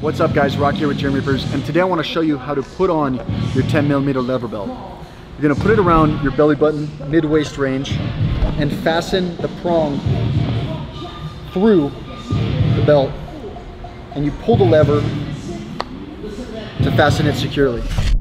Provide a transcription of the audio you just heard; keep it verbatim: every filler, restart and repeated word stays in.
What's up guys, Rock here with Gymreapers, and today I want to show you how to put on your ten millimeter lever belt. You're going to put it around your belly button, mid-waist range, and fasten the prong through the belt, and you pull the lever to fasten it securely.